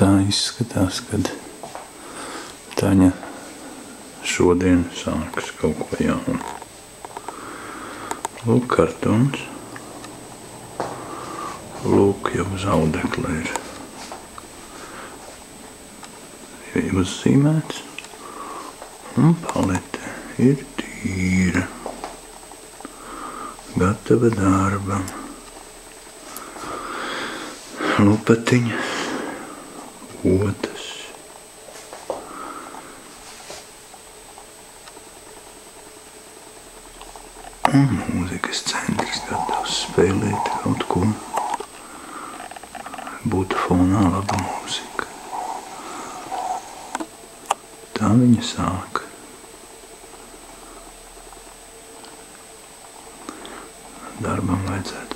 tā izskatās, kad Taņa šodien sāks kaut ko jaunu. Lūk, kartons. Lūk, jau uz audekla ir uzzīmēts. Un palete ir tīra. Gatava darbam. Lupatiņa. Otas. Un mūzikas centrs gatavs spēlēt kaut ko. Būtu fonā laba mūzika. Tā viņa sāk. Darbam vajadzētu